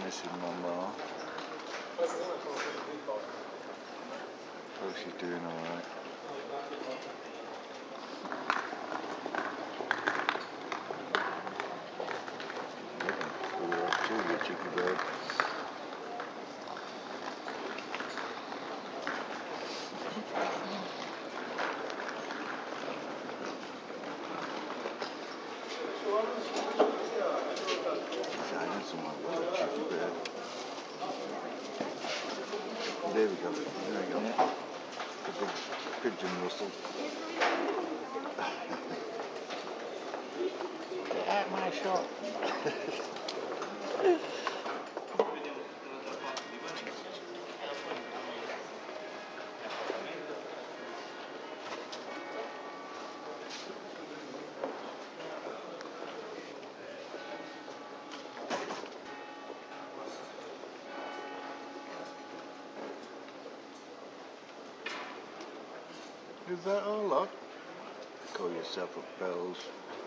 missing Mama. Hope she's doing alright. Put her off too, the cheeky bird. He's hiding somewhere, the cheeky bird. There we go, there we go. The big pigeon Russell. Get out my shot. Is that all lot? Call yourself a bells.